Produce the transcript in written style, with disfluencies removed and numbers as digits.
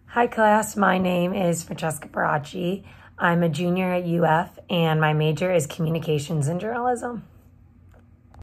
Hi class, my name is Francesca Baracci. I'm a junior at UF and my major is communications and journalism.